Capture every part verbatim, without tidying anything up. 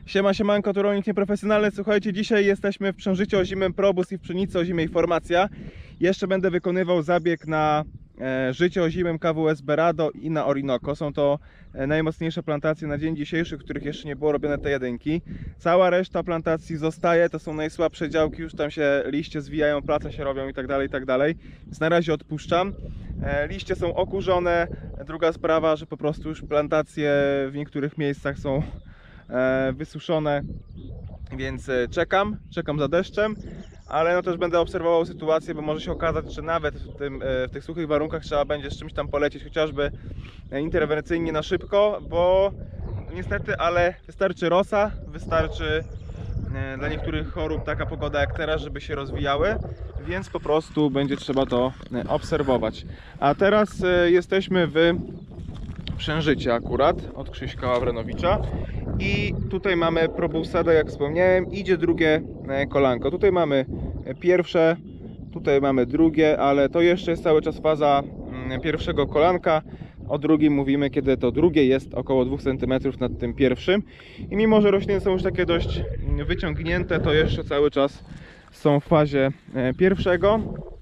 Siema, siemanko, tu rolnik nieprofesjonalny. Słuchajcie, dzisiaj jesteśmy w Przężycie ozimym Probus i w pszenicy ozimej Formacja. Jeszcze będę wykonywał zabieg na e, życie ozimym K W S Berado i na Orinoco. Są to e, najmocniejsze plantacje na dzień dzisiejszy, w których jeszcze nie było robione te jedynki. Cała reszta plantacji zostaje, to są najsłabsze działki, już tam się liście zwijają, place się robią i tak dalej, i tak dalej. Więc na razie odpuszczam. E, liście są okurzone. Druga sprawa, że po prostu już plantacje w niektórych miejscach są wysuszone, więc czekam, czekam za deszczem, ale no też będę obserwował sytuację, bo może się okazać, że nawet w, tym, w tych suchych warunkach trzeba będzie z czymś tam polecieć, chociażby interwencyjnie na szybko, bo niestety, ale wystarczy rosa, wystarczy dla niektórych chorób taka pogoda jak teraz, żeby się rozwijały, więc po prostu będzie trzeba to obserwować. A teraz jesteśmy w Przężycie akurat od Krzyśka Ławrenowicza i tutaj mamy Probusa, tak jak wspomniałem, idzie drugie kolanko. Tutaj mamy pierwsze, tutaj mamy drugie, ale to jeszcze jest cały czas faza pierwszego kolanka. O drugim mówimy, kiedy to drugie jest około dwóch centymetrów nad tym pierwszym. I mimo że rośliny są już takie dość wyciągnięte, to jeszcze cały czas są w fazie pierwszego.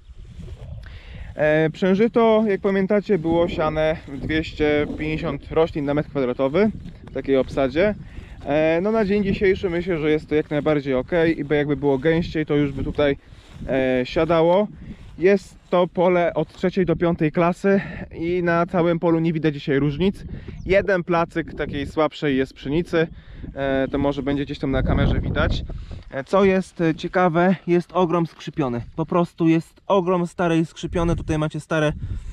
Przężyto, jak pamiętacie, było siane dwieście pięćdziesiąt roślin na metr kwadratowy w takiej obsadzie. No na dzień dzisiejszy myślę, że jest to jak najbardziej ok i by jakby było gęściej, to już by tutaj siadało. Jest to pole od trzeciej do piątej klasy i na całym polu nie widać dzisiaj różnic. Jeden placyk takiej słabszej jest pszenicy, to może będzie gdzieś tam na kamerze widać. Co jest ciekawe, jest ogrom skrzypiony. Po prostu jest ogrom starej skrzypiony. Tutaj macie stare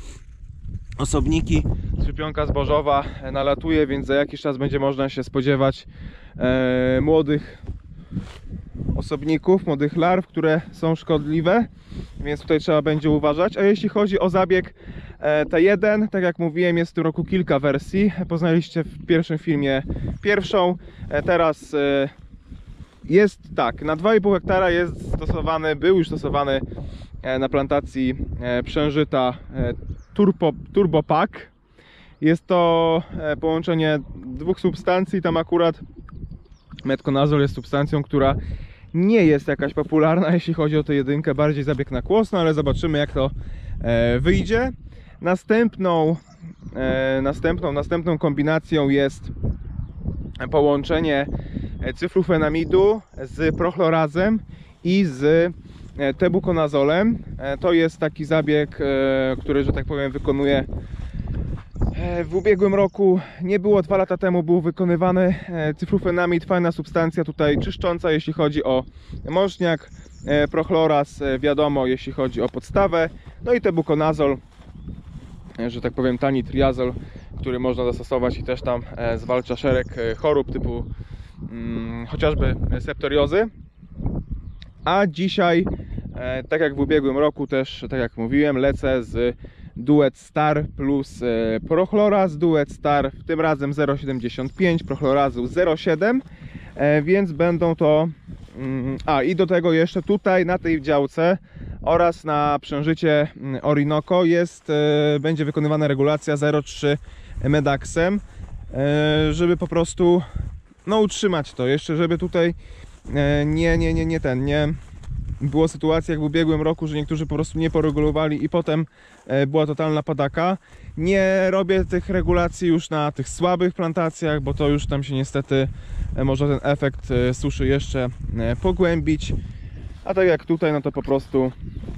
osobniki. Skrzypionka zbożowa nalatuje, więc za jakiś czas będzie można się spodziewać e, młodych osobników, młodych larw, które są szkodliwe, więc tutaj trzeba będzie uważać. A jeśli chodzi o zabieg e, T jeden, tak jak mówiłem, jest w tym roku kilka wersji. Poznaliście w pierwszym filmie pierwszą, e, teraz e, jest tak, na dwa i pół hektara jest stosowany, był już stosowany na plantacji Przężyta Turbo, Turbo Pack. Jest to połączenie dwóch substancji, tam akurat metconazol jest substancją, która nie jest jakaś popularna, jeśli chodzi o tę jedynkę, bardziej zabieg na kłos, no ale zobaczymy, jak to wyjdzie. Następną, następną, następną kombinacją jest połączenie cyflufenamidu z prochlorazem i z tebukonazolem. To jest taki zabieg, który, że tak powiem, wykonuję w ubiegłym roku. Nie było, dwa lata temu był wykonywany. Cyflufenamid, fajna substancja tutaj czyszcząca, jeśli chodzi o moczniak. Prochloraz, wiadomo, jeśli chodzi o podstawę. No i tebukonazol, że tak powiem, tani triazol, który można zastosować i też tam zwalcza szereg chorób typu hmm, chociażby septoriozy. A dzisiaj, e, tak jak w ubiegłym roku też, tak jak mówiłem, lecę z Duet Star plus e, prochloraz. Duet Star tym razem zero przecinek siedemdziesiąt pięć, prochlorazu zero przecinek siedem, e, więc będą to... Mm, a i do tego jeszcze tutaj na tej działce oraz na Przężycie Orinoco jest, e, będzie wykonywana regulacja zero przecinek trzy Medaxem, e, żeby po prostu no, utrzymać to jeszcze, żeby tutaj nie, nie, nie, nie ten, nie było sytuacji jak w ubiegłym roku, że niektórzy po prostu nie poregulowali i potem była totalna padaka. Nie robię tych regulacji już na tych słabych plantacjach, bo to już tam się niestety może ten efekt suszy jeszcze pogłębić. A tak jak tutaj, no to po prostu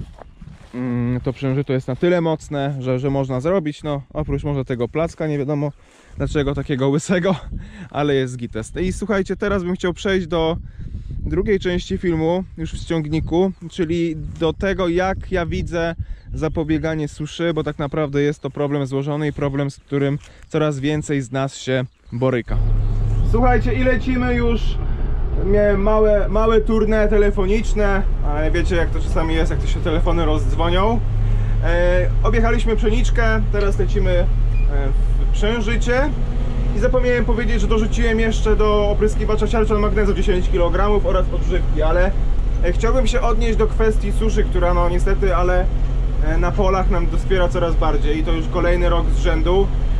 to Przężyto jest na tyle mocne, że, że można zrobić, no oprócz może tego placka, nie wiadomo dlaczego takiego łysego, ale jest gitest. I słuchajcie, teraz bym chciał przejść do drugiej części filmu, już w ściągniku, czyli do tego, jak ja widzę zapobieganie suszy, bo tak naprawdę jest to problem złożony i problem, z którym coraz więcej z nas się boryka. Słuchajcie, i lecimy już. Miałem małe, małe tournée telefoniczne, ale wiecie jak to czasami jest, jak to się telefony rozdzwonią. E, objechaliśmy Pszeniczkę, teraz lecimy w Przężycie. I zapomniałem powiedzieć, że dorzuciłem jeszcze do opryskiwacza siarczan magnezu dziesięć kilogramów oraz odżywki, ale chciałbym się odnieść do kwestii suszy, która no niestety, ale na polach nam dospiera coraz bardziej i to już kolejny rok z rzędu.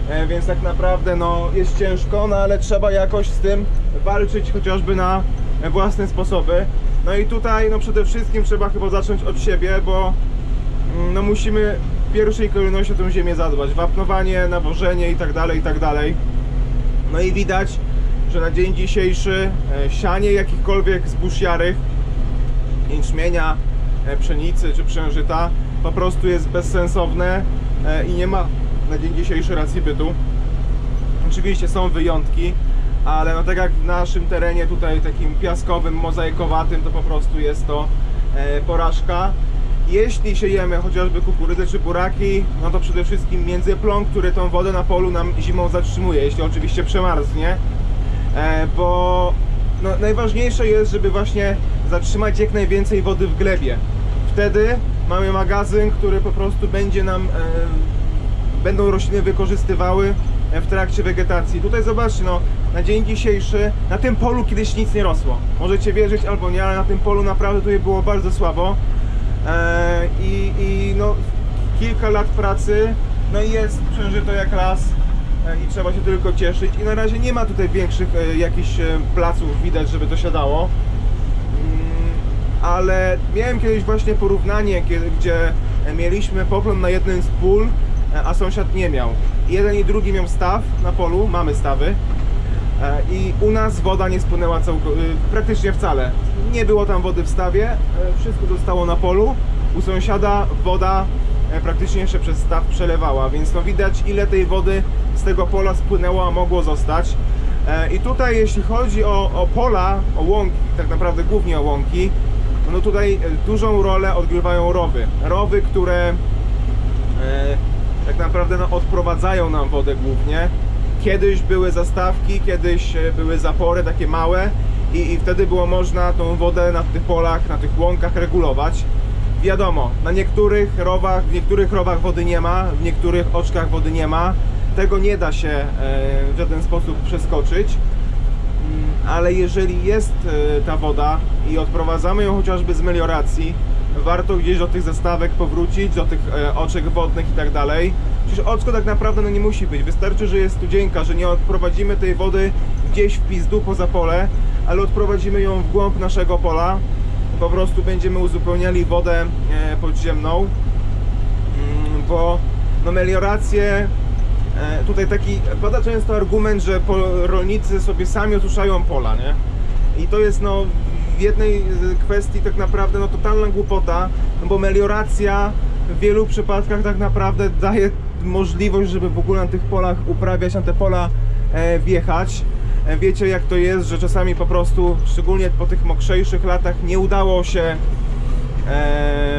e, więc tak naprawdę no, jest ciężko, no ale trzeba jakoś z tym walczyć chociażby na własne sposoby. No i tutaj no, przede wszystkim trzeba chyba zacząć od siebie, bo no, musimy w pierwszej kolejności o tę ziemię zadbać. Wapnowanie, nawożenie i tak dalej, i tak dalej. No i widać, że na dzień dzisiejszy e, sianie jakichkolwiek zbóż jarych, jęczmienia, e, pszenicy czy przężyta po prostu jest bezsensowne e, i nie ma na dzień dzisiejszy racji bytu. Oczywiście są wyjątki, ale no tak jak w naszym terenie tutaj takim piaskowym, mozaikowatym, to po prostu jest to e, porażka. Jeśli siejemy chociażby kukurydzę czy buraki, no to przede wszystkim międzyplon, który tą wodę na polu nam zimą zatrzymuje, jeśli oczywiście przemarznie, e, bo no, najważniejsze jest, żeby właśnie zatrzymać jak najwięcej wody w glebie. Wtedy mamy magazyn, który po prostu będzie nam, e, będą rośliny wykorzystywały w trakcie wegetacji. Tutaj zobaczcie, no, na dzień dzisiejszy na tym polu kiedyś nic nie rosło. Możecie wierzyć albo nie, ale na tym polu naprawdę tutaj było bardzo słabo. E, i, i no, kilka lat pracy, no i jest przężyto jak las e, i trzeba się tylko cieszyć. I na razie nie ma tutaj większych e, jakichś e, placów widać, żeby to siadało. Mm, ale miałem kiedyś właśnie porównanie, kiedy, gdzie mieliśmy poplon na jednym z pól, a sąsiad nie miał. Jeden i drugi miał staw na polu, mamy stawy. I u nas woda nie spłynęła praktycznie wcale. Nie było tam wody w stawie, wszystko zostało na polu. U sąsiada woda praktycznie jeszcze przez staw przelewała, więc no widać, ile tej wody z tego pola spłynęło, a mogło zostać. I tutaj jeśli chodzi o, o pola, o łąki, tak naprawdę głównie o łąki, no tutaj dużą rolę odgrywają rowy. Rowy, które tak naprawdę no, odprowadzają nam wodę głównie. Kiedyś były zastawki, kiedyś były zapory takie małe i, i wtedy było można tą wodę na tych polach, na tych łąkach regulować. Wiadomo, na niektórych rowach, w niektórych rowach wody nie ma, w niektórych oczkach wody nie ma. Tego nie da się e, w żaden sposób przeskoczyć. Ale jeżeli jest e, ta woda i odprowadzamy ją chociażby z melioracji, warto gdzieś do tych zastawek powrócić, do tych e, oczek wodnych i tak dalej. Przecież oczko tak naprawdę no nie musi być, wystarczy, że jest studzienka, że nie odprowadzimy tej wody gdzieś w pizdu poza pole, ale odprowadzimy ją w głąb naszego pola. Po prostu będziemy uzupełniali wodę e, podziemną, mm, bo no melioracje, e, tutaj taki pada często argument, że rolnicy sobie sami osuszają pola, nie? I to jest no w jednej kwestii tak naprawdę no totalna głupota, no bo melioracja w wielu przypadkach tak naprawdę daje możliwość, żeby w ogóle na tych polach uprawiać, na te pola e, wjechać. E, wiecie jak to jest, że czasami po prostu, szczególnie po tych mokrzejszych latach, nie udało się e,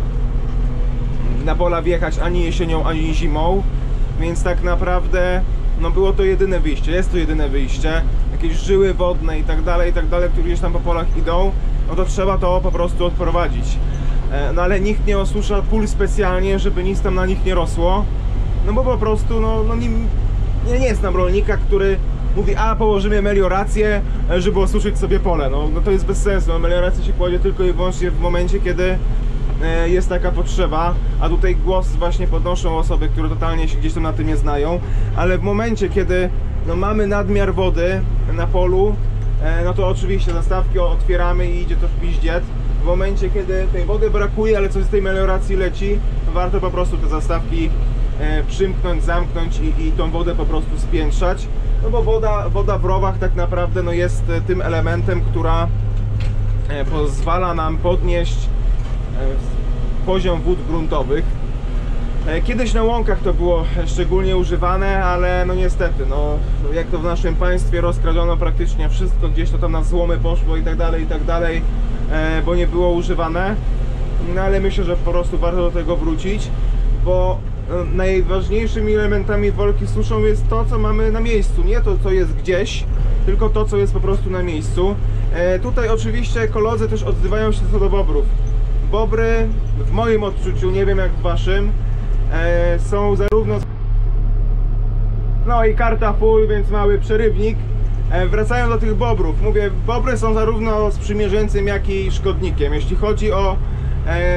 na pola wjechać ani jesienią, ani zimą, więc tak naprawdę no było to jedyne wyjście, jest to jedyne wyjście. Jakieś żyły wodne i tak dalej, i tak dalej, które gdzieś tam po polach idą, no to trzeba to po prostu odprowadzić. No ale nikt nie osusza pól specjalnie, żeby nic tam na nich nie rosło. No bo po prostu, no, no nie, nie, nie znam rolnika, który mówi, a położymy meliorację, żeby osuszyć sobie pole. No, no to jest bez sensu, no, meliorację się kładzie tylko i wyłącznie w momencie, kiedy e, jest taka potrzeba. A tutaj głos właśnie podnoszą osoby, które totalnie się gdzieś tam na tym nie znają. Ale w momencie, kiedy no, mamy nadmiar wody na polu, e, no to oczywiście zastawki otwieramy i idzie to w piździet. W momencie, kiedy tej wody brakuje, ale coś z tej melioracji leci, warto po prostu te zastawki e, przymknąć, zamknąć i, i tą wodę po prostu spiętrzać. No bo woda, woda w rowach tak naprawdę no, jest tym elementem, która e, pozwala nam podnieść e, poziom wód gruntowych. E, kiedyś na łąkach to było szczególnie używane, ale no niestety, no, jak to w naszym państwie rozkradziono praktycznie wszystko, gdzieś to tam na złomy poszło i tak dalej, i tak dalej. Bo nie było używane, no ale myślę, że po prostu warto do tego wrócić, bo najważniejszymi elementami walki z suszą jest to, co mamy na miejscu, nie to, co jest gdzieś, tylko to, co jest po prostu na miejscu. E, tutaj oczywiście ekolodzy też odzywają się co do bobrów. Bobry, w moim odczuciu, nie wiem jak w waszym, e, są zarówno... No i karta full, więc mały przerywnik. Wracają do tych bobrów. Mówię, bobry są zarówno sprzymierzeńcem, jak i szkodnikiem. Jeśli chodzi o e,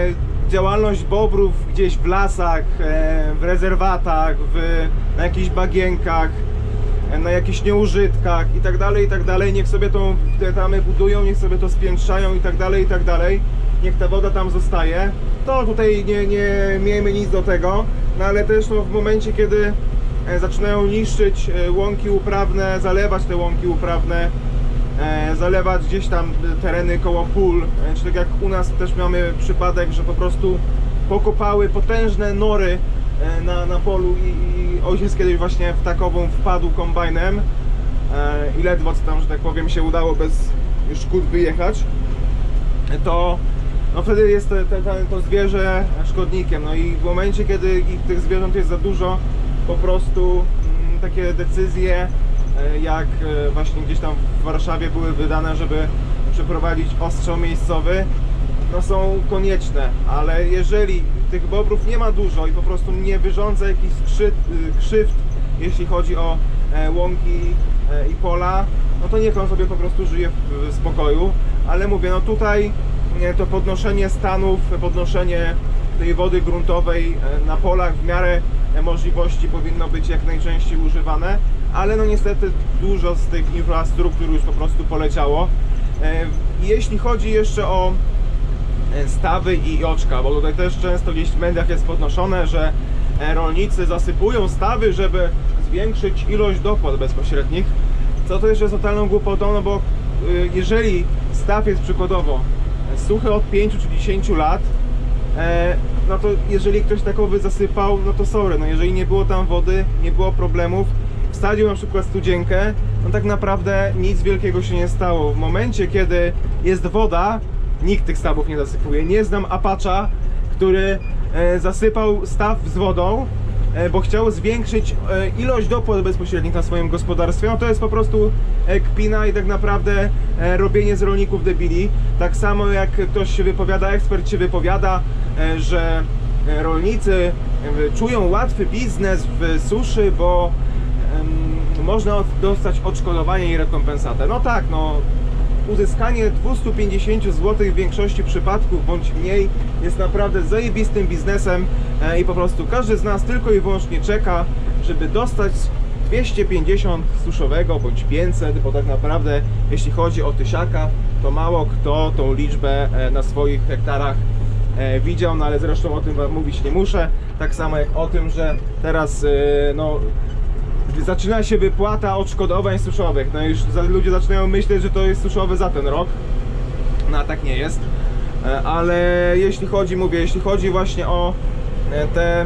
działalność bobrów gdzieś w lasach, w rezerwatach, w, na jakichś bagienkach, na jakichś nieużytkach i tak dalej, i tak dalej. Niech sobie tą te tamy budują, niech sobie to spiętrzają i tak dalej, i tak dalej. Niech ta woda tam zostaje. To tutaj nie, nie miejmy nic do tego, no ale też no, w momencie, kiedy zaczynają niszczyć łąki uprawne, zalewać te łąki uprawne, zalewać gdzieś tam tereny koło pól, czy tak jak u nas też mamy przypadek, że po prostu pokopały potężne nory na, na polu i, i ojciec kiedyś właśnie w takową wpadł kombajnem i ledwo co tam, że tak powiem, się udało bez szkód wyjechać, to no wtedy jest te, te, te, to zwierzę szkodnikiem. No i w momencie, kiedy ich, tych zwierząt jest za dużo, po prostu mm, takie decyzje jak właśnie gdzieś tam w Warszawie były wydane, żeby przeprowadzić ostrzał miejscowy, no są konieczne, ale jeżeli tych bobrów nie ma dużo i po prostu nie wyrządza jakichś krzywd, jeśli chodzi o łąki i pola, no to niech on sobie po prostu żyje w spokoju, ale mówię, no tutaj to podnoszenie stanów, podnoszenie tej wody gruntowej na polach w miarę możliwości powinno być jak najczęściej używane, ale no niestety dużo z tych infrastruktur już po prostu poleciało. Jeśli chodzi jeszcze o stawy i oczka, bo tutaj też często gdzieś w mediach jest podnoszone, że rolnicy zasypują stawy, żeby zwiększyć ilość dopłat bezpośrednich, co to jeszcze jest totalną głupotą, no bo jeżeli staw jest przykładowo suchy od pięciu czy dziesięciu lat, no to jeżeli ktoś takowy zasypał, no to sorry, no jeżeli nie było tam wody, nie było problemów, wsadził na przykład studzienkę, no tak naprawdę nic wielkiego się nie stało. W momencie, kiedy jest woda, nikt tych stawów nie zasypuje. Nie znam Apacza, który zasypał staw z wodą, bo chciał zwiększyć ilość dopłat bezpośrednich na swoim gospodarstwie. No to jest po prostu kpina i tak naprawdę robienie z rolników debili. Tak samo jak ktoś się wypowiada, ekspert się wypowiada, że rolnicy czują łatwy biznes w suszy, bo można dostać odszkodowanie i rekompensatę. No tak, no uzyskanie dwieście pięćdziesiąt złotych w większości przypadków bądź mniej jest naprawdę zajebistym biznesem i po prostu każdy z nas tylko i wyłącznie czeka, żeby dostać dwieście pięćdziesiąt suszowego bądź pięćset, bo tak naprawdę jeśli chodzi o tysiaka, to mało kto tą liczbę na swoich hektarach widział, no ale zresztą o tym wam mówić nie muszę, tak samo jak o tym, że teraz no zaczyna się wypłata odszkodowań suszowych. No już ludzie zaczynają myśleć, że to jest suszowy za ten rok. No a tak nie jest. Ale jeśli chodzi, mówię, jeśli chodzi właśnie o te...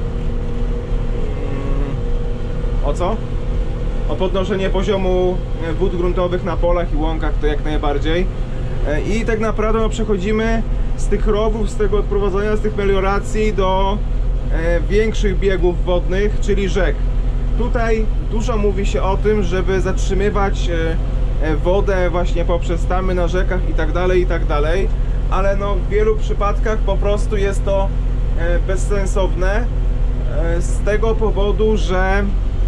O co? O podnoszenie poziomu wód gruntowych na polach i łąkach, to jak najbardziej. I tak naprawdę no, przechodzimy z tych rowów, z tego odprowadzania, z tych melioracji do większych biegów wodnych, czyli rzek. Tutaj dużo mówi się o tym, żeby zatrzymywać wodę właśnie poprzez tamy na rzekach i tak dalej, i tak dalej, ale no w wielu przypadkach po prostu jest to bezsensowne z tego powodu, że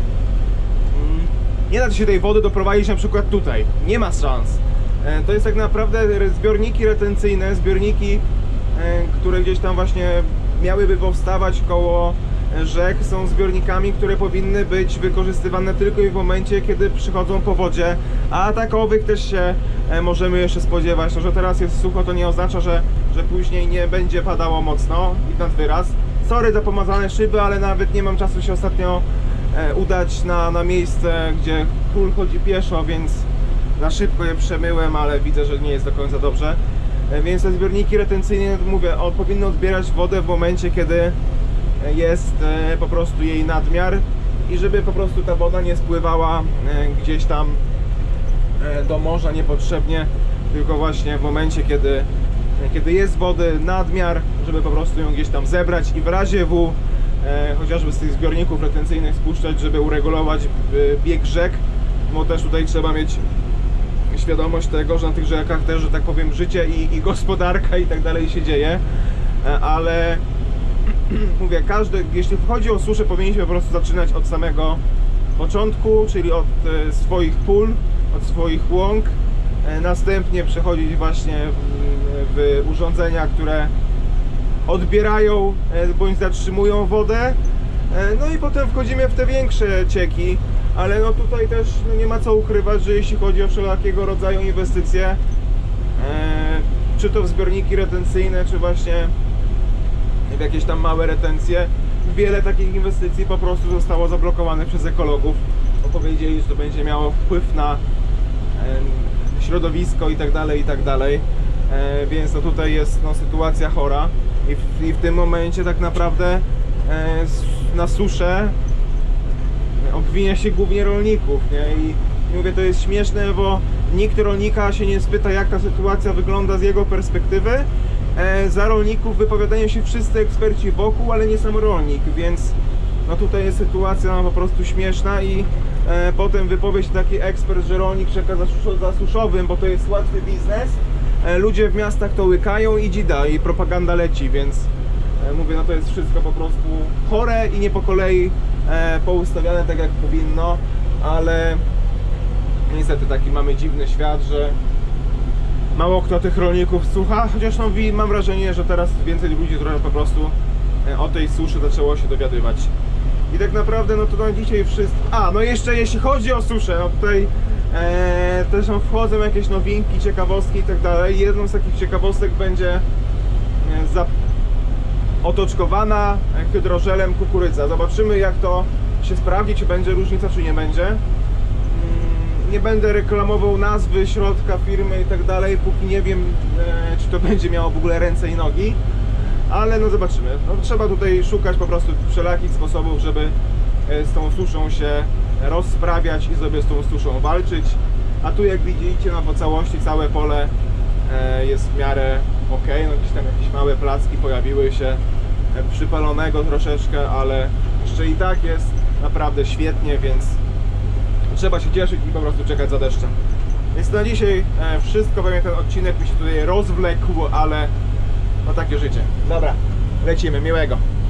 nie da się tej wody doprowadzić na przykład tutaj, nie ma szans. To jest tak naprawdę zbiorniki retencyjne, zbiorniki, które gdzieś tam właśnie miałyby powstawać koło rzek, są zbiornikami, które powinny być wykorzystywane tylko i w momencie, kiedy przychodzą powodzie, a takowych też się możemy jeszcze spodziewać. No, że teraz jest sucho, to nie oznacza, że, że później nie będzie padało mocno i nad wyraz. Sorry za pomazane szyby, ale nawet nie mam czasu się ostatnio udać na, na miejsce, gdzie król chodzi pieszo, więc na szybko je przemyłem, ale widzę, że nie jest do końca dobrze. Więc te zbiorniki retencyjne, mówię, on powinny odbierać wodę w momencie, kiedy jest po prostu jej nadmiar i żeby po prostu ta woda nie spływała gdzieś tam do morza niepotrzebnie, tylko właśnie w momencie, kiedy, kiedy jest wody nadmiar, żeby po prostu ją gdzieś tam zebrać i w razie W chociażby z tych zbiorników retencyjnych spuszczać, żeby uregulować bieg rzek, bo też tutaj trzeba mieć świadomość tego, że na tych rzekach też, że tak powiem, życie i, i gospodarka i tak dalej się dzieje, ale mówię, każdy, jeśli chodzi o suszę, powinniśmy po prostu zaczynać od samego początku, czyli od e, swoich pól, od swoich łąk, e, następnie przechodzić właśnie w, w urządzenia, które odbierają e, bądź zatrzymują wodę. E, no i potem wchodzimy w te większe cieki, ale no tutaj też no nie ma co ukrywać, że jeśli chodzi o wszelakiego rodzaju inwestycje, e, czy to w zbiorniki retencyjne, czy właśnie w jakieś tam małe retencje, wiele takich inwestycji po prostu zostało zablokowanych przez ekologów, bo powiedzieli, że to będzie miało wpływ na e, środowisko i tak dalej, i tak dalej. E, więc no tutaj jest no, sytuacja chora i w, i w tym momencie tak naprawdę e, na suszę obwinia się głównie rolników, nie? I, I mówię, to jest śmieszne, bo nikt rolnika się nie spyta, jak ta sytuacja wygląda z jego perspektywy. E, za rolników wypowiadają się wszyscy eksperci wokół, ale nie sam rolnik, więc no tutaj jest sytuacja no, po prostu śmieszna i e, potem wypowie się taki ekspert, że rolnik czeka za, za suszowym, bo to jest łatwy biznes. E, ludzie w miastach to łykają i dzida, i propaganda leci, więc e, mówię, no to jest wszystko po prostu chore i nie po kolei e, poustawiane tak jak powinno, ale niestety taki mamy dziwny świat, że mało kto tych rolników słucha, chociaż no, mam wrażenie, że teraz więcej ludzi trochę po prostu o tej suszy zaczęło się dowiadywać. I tak naprawdę no to na dzisiaj wszystko. A, no jeszcze jeśli chodzi o suszę, no tutaj e, też no, wchodzą jakieś nowinki, ciekawostki i tak dalej. Jedną z takich ciekawostek będzie e, za, otoczkowana hydrożelem kukurydza. Zobaczymy, jak to się sprawdzi, czy będzie różnica, czy nie będzie. Nie będę reklamował nazwy, środka, firmy i tak dalej, póki nie wiem, e, czy to będzie miało w ogóle ręce i nogi. Ale no zobaczymy. No, trzeba tutaj szukać po prostu wszelakich sposobów, żeby e, z tą suszą się rozprawiać i sobie z tą suszą walczyć. A tu jak widzicie, no po całości całe pole e, jest w miarę ok. No gdzieś tam jakieś małe placki pojawiły się, e, przypalonego troszeczkę, ale jeszcze i tak jest naprawdę świetnie, więc trzeba się cieszyć i po prostu czekać za deszczem. Więc na dzisiaj wszystko, pewnie ten odcinek mi się tutaj rozwlekł, ale no takie życie. Dobra, lecimy, miłego.